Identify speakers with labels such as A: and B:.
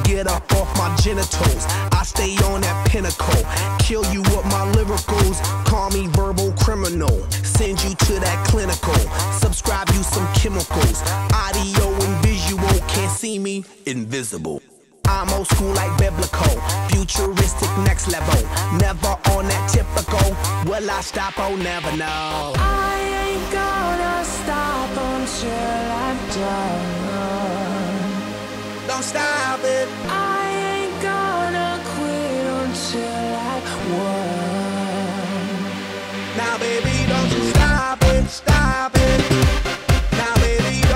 A: get up off my genitals. I stay on that pinnacle, kill you with my lyricals. Call me verbal criminal, send you to that clinical. Subscribe you some chemicals, audio and visual. Can't see me, invisible. I'm old school like biblical, futuristic next level. Never on that typical, will I stop? Oh, never know.
B: I ain't gonna stop until I'm done.
A: Don't stop it.